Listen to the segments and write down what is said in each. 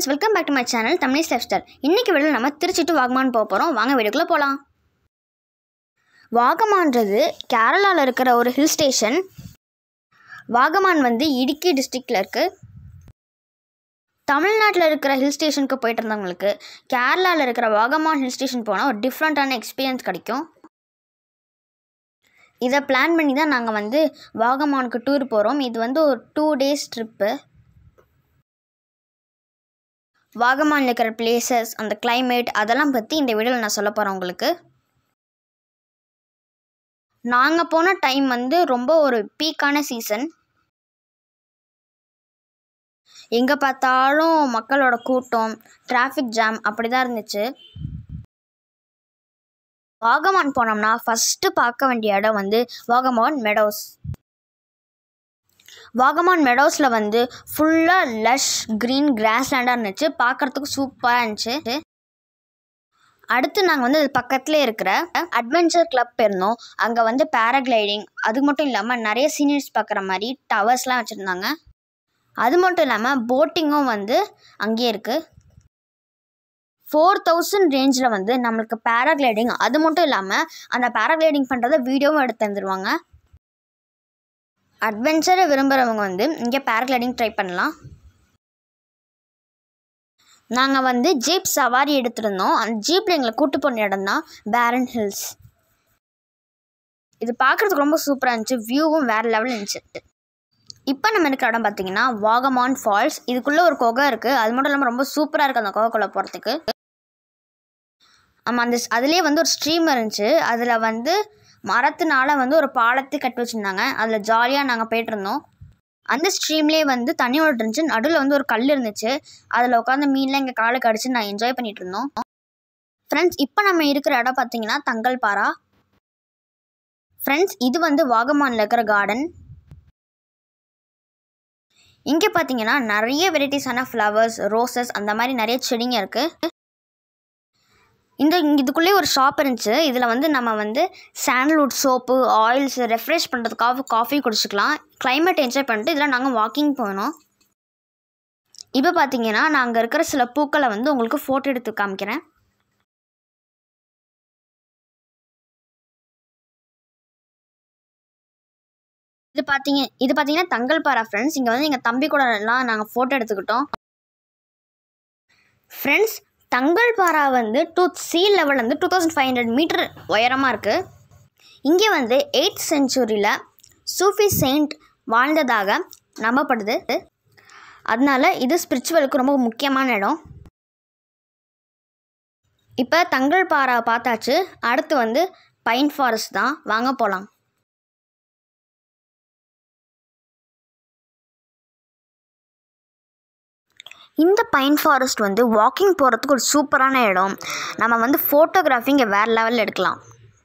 friends, welcome back to my channel Tamil's Lifestyle. இன்னைக்கு வீடியோல நம்ம திருச்சி டு வாகமான் போக போறோம். வாங்க வீடியோக்குள்ள போலாம். வாகமான்றது கேரளால இருக்கிற ஒரு ஹில் ஸ்டேஷன். வாகமான் வந்து இடுக்கி டிஸ்ட்ரிக்ட்ல இருக்கு. தமிழ்நாட்டில் இருக்கிற ஹில் ஸ்டேஷனுக்கு போயிட்டு இருந்தவங்களுக்கு கேரளாவில் இருக்கிற வாகமான் ஹில் ஸ்டேஷன் போனால் ஒரு டிஃப்ரெண்ட்டான எக்ஸ்பீரியன்ஸ் கிடைக்கும். இதை பிளான் பண்ணி தான் நாங்கள் வந்து வாகமானுக்கு டூர் போகிறோம். இது வந்து ஒரு 2 days ட்ரிப்பு. வாகமானில் இருக்கிற பிளேசஸ், அந்த கிளைமேட், அதெல்லாம் பற்றி இந்த வீடியோவில் நான் சொல்ல போகிறேன் உங்களுக்கு. நாங்கள் போன டைம் வந்து ரொம்ப ஒரு பீக்கான சீசன். எங்கே பார்த்தாலும் மக்களோட கூட்டம், டிராஃபிக் ஜாம் அப்படி தான் இருந்துச்சு. வாகமான் போனோம்னா ஃபஸ்ட்டு பார்க்க வேண்டிய இடம் வந்து வாகமான் மெடோஸ். வாகமான் மெடோஸில் வந்து ஃபுல்லாக லஷ் க்ரீன் கிராஸ்லேண்டாக இருந்துச்சு. பார்க்குறதுக்கு சூப்பராக இருந்துச்சு. அடுத்து நாங்கள் வந்து அது பக்கத்துலேயே இருக்கிற அட்வென்ச்சர் கிளப் போயிருந்தோம். அங்கே வந்து பேராகிளைடிங், அது மட்டும் இல்லாமல் நிறைய சீனியர்ஸ் பார்க்குற மாதிரி டவர்ஸ்லாம் வச்சுருந்தாங்க. அது மட்டும் இல்லாமல் போட்டிங்கும் வந்து அங்கேயே இருக்குது. 4000 ரேஞ்சில் வந்து நம்மளுக்கு பேராகிளைடிங், அது மட்டும் இல்லாமல் அந்த பேராகிளைடிங் பண்ணுறத வீடியோவும் எடுத்து தந்துடுவாங்க. அட்வென்ச்சரை விரும்புகிறவங்க வந்து இங்கே பேராகிளைடிங் ட்ரை பண்ணலாம். நாங்கள் வந்து ஜீப் சவாரி எடுத்துருந்தோம். அந்த ஜீப்பில் எங்களை கூட்டு போன இடம் தான் பேரன் ஹில்ஸ். இது பார்க்குறதுக்கு ரொம்ப சூப்பராக இருந்துச்சு. வியூவும் வேறு லெவலில் இருந்துச்சு. இப்போ நம்ம இருக்கிற இடம் பார்த்தீங்கன்னா வாகமான் ஃபால்ஸ். இதுக்குள்ளே ஒரு குகை இருக்குது. அது மட்டும் இல்லாமல் ரொம்ப சூப்பராக இருக்குது அந்த குகைக்குள்ளே போகிறதுக்கு. ஆமாம், அதுலேயே வந்து ஒரு ஸ்ட்ரீம் இருந்துச்சு. அதில் வந்து மரத்தினால வந்து ஒரு பாலத்தை கட்டி வச்சுருந்தாங்க. அதில் ஜாலியாக நாங்கள் போய்ட்டுருந்தோம். அந்த ஸ்ட்ரீம்லேயே வந்து தண்ணி ஓட்டு இருந்துச்சு. நடுவில் வந்து ஒரு கல் இருந்துச்சு. அதில் உட்காந்து மீன்லாம் எங்கள் காலுக்கு அடிச்சு நான் என்ஜாய் பண்ணிகிட்டு இருந்தோம். ஃப்ரெண்ட்ஸ், இப்போ நம்ம இருக்கிற இடம் பார்த்தீங்கன்னா தங்கல்பாரா. ஃப்ரெண்ட்ஸ், இது வந்து வாகமானில் இருக்கிற கார்டன். இங்கே பார்த்தீங்கன்னா நிறைய வெரைட்டிஸான ஃப்ளவர்ஸ், ரோசஸ், அந்த மாதிரி நிறைய செடிங்க இருக்குது. இதுக்குள்ளே ஒரு ஷாப் இருந்துச்சு. இதில் வந்து நம்ம வந்து சாண்டல்வுட் சோப்பு, ஆயில்ஸ், ரெஃப்ரெஷ் பண்ணுறதுக்காக காஃபி குடிச்சிக்கலாம். கிளைமேட் என்ஜாய் பண்ணிட்டு இதில் நாங்கள் வாக்கிங் போனோம். இப்போ பார்த்தீங்கன்னா நான் அங்கே இருக்கிற சில பூக்களை வந்து உங்களுக்கு ஃபோட்டோ எடுத்து காமிக்கிறேன். இது பார்த்தீங்கன்னா தங்கல்பாரா ஃப்ரெண்ட்ஸ். இங்கே வந்து எங்கள் தம்பி கூட எல்லாம் நாங்கள் ஃபோட்டோ எடுத்துக்கிட்டோம். ஃப்ரெண்ட்ஸ், தங்கல்பாரா வந்து சி லெவல் வந்து 2500 மீட்டர் உயரமாக இருக்குது. இங்கே வந்து 8th centuryயில் சூஃபி செயின்ட் வாழ்ந்ததாக நம்பப்படுது. அதனால இது ஸ்பிரிச்சுவலுக்கு ரொம்ப முக்கியமான இடம். இப்போ தங்கல்பாரா பார்த்தாச்சு. அடுத்து வந்து பைன் ஃபாரஸ்ட் தான். வாங்க போகலாம். இந்த பைன் ஃபாரஸ்ட் வந்து வாக்கிங் போகிறதுக்கு ஒரு சூப்பரான இடம். நம்ம வந்து ஃபோட்டோகிராஃபி இங்கே வேறு லெவலில் எடுக்கலாம்.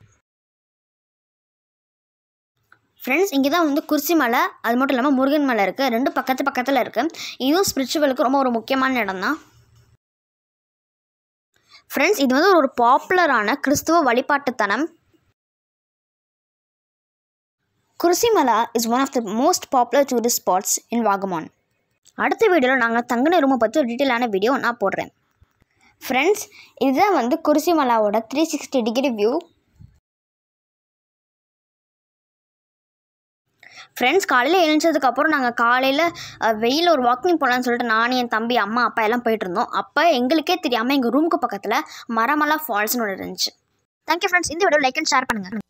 ஃப்ரெண்ட்ஸ், இங்கே தான் வந்து குர்சி மலை, அது மட்டும் இல்லாமல் முருகன் மலை இருக்குது. 2 பக்கத்தில் இருக்குது. இதுவும் ஸ்பிரிச்சுவலுக்கு ரொம்ப ஒரு முக்கியமான இடம் தான். ஃப்ரெண்ட்ஸ், இது வந்து ஒரு பாப்புலரான கிறிஸ்துவ வழிபாட்டுத்தனம். Kurisumala is one of the most popular tourist spots in Vagamon. அடுத்த வீடியோவில் நாங்கள் தங்கின ரூமை பற்றி ஒரு டீட்டெயிலான வீடியோ நான் போடுறேன். ஃப்ரெண்ட்ஸ், இதுதான் வந்து குர்சிமலாவோட 360 டிகிரி வியூ. ஃப்ரெண்ட்ஸ், காலையில் எழுந்ததுக்கப்புறம் நாங்கள் காலையில் வெயில் ஒரு வாக்கிங் போகலான்னு சொல்லிட்டு நான், என் தம்பி, அம்மா, அப்பா எல்லாம் போயிட்டுருந்தோம். அப்போ எங்களுக்கே தெரியாமல் எங்கள் ரூமுக்கு பக்கத்தில் மரமலா ஃபால்ஸ்னு ஒன்று இருந்துச்சு. Thank you friends. இந்த வீடியோ லைக் அண்ட் ஷேர் பண்ணுங்கள்.